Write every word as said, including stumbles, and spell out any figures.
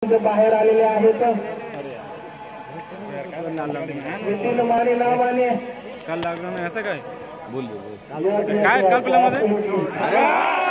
बाहेर आलेले आहेत नितीन माने नावाने काल लागलं नाही असं काय बोल काय कल्पना मध्ये